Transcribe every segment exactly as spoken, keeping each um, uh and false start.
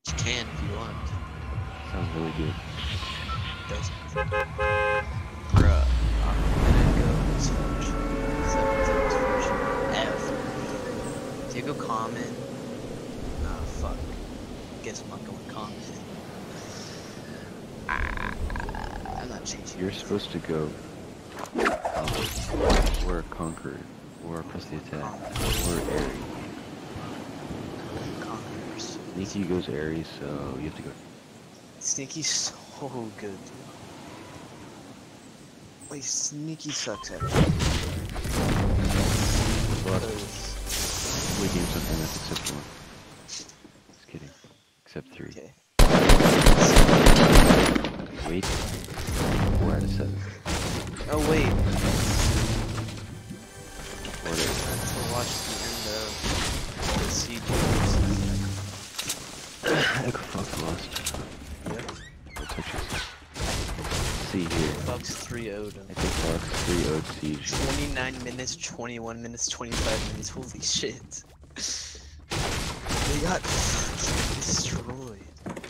You can if you want. Sounds really good. Doesn't. Bruh. I'm gonna go this version. seventeenth version. F. Do you go common? Nah, fuck. Guess I'm not going common. Ah, I'm not changing. You're supposed to go um, or Conqueror, or press the attack, or Aerie. Conquerors. Sneaky goes Aerie, so you have to go. Sneaky's so good, dude. Wait, Sneaky sucks at it. But Because- we game something that's except one. Just kidding. Except three. Okay. Wait. Four out of seven. Oh wait. Four out of seven. To watch the end of the siege. I got fucked lost. Yep. What touches? See here. Bugs three oh'd him. I think Fox three oh'd Siege. twenty-nine minutes, twenty-one minutes, twenty-five minutes. Holy shit. They got fucking destroyed.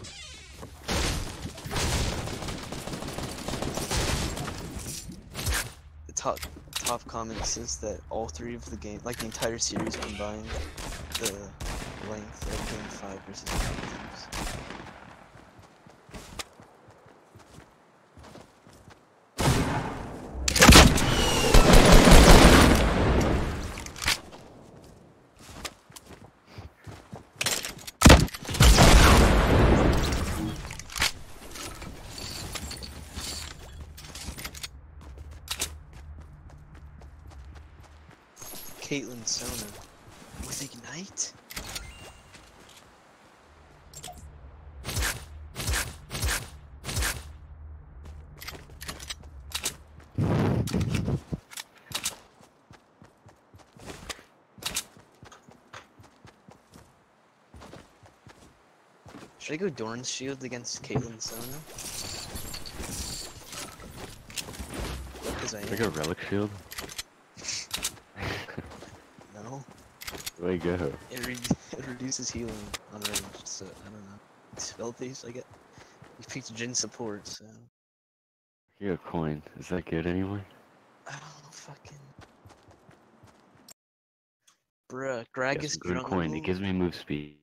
The top top comment says that all three of the game, like the entire series combined, the length of game five versus game games. Caitlyn Sona with Ignite? Should I go Dorn's Shield against Caitlyn Sona? Because I Like am. a relic shield? No. Where you go? It, re it reduces healing on range, so I don't know. Spell these, I get. You picked Jin support, so. You got a coin. Is that good anyway? I don't know, fucking. Bruh, Gragas Yes, good coin. It gives me move speed.